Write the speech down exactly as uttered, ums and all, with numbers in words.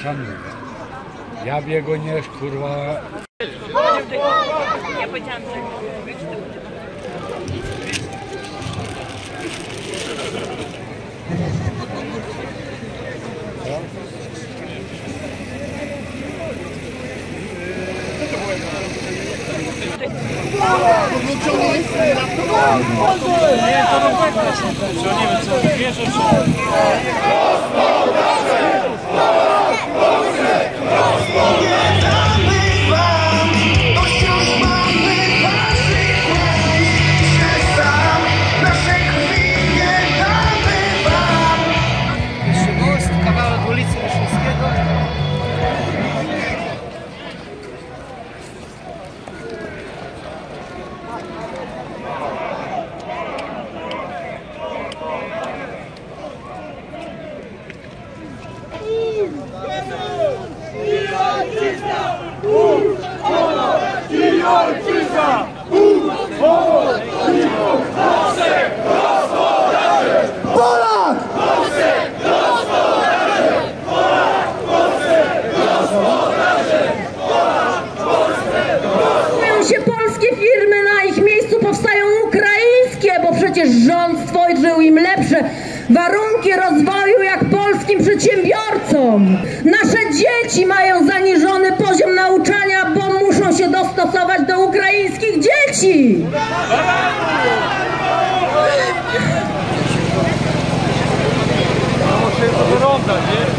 szanuję. Ja biego nie, kurwa. Ja powiedziałam, że... Nie, to no tak, że nie wiem co, wierzę, że... Most, kawałek ulicy Wyszyńskiego. Się polskie firmy, na ich miejscu powstają ukraińskie, bo przecież rząd stworzył im lepsze warunki rozwoju jak polskim przedsiębiorcom. Nasze dzieci mają zaniżony poziom nauczania, bo muszą się dostosować do ukraińskich dzieci. Muszę to wyglądać, nie?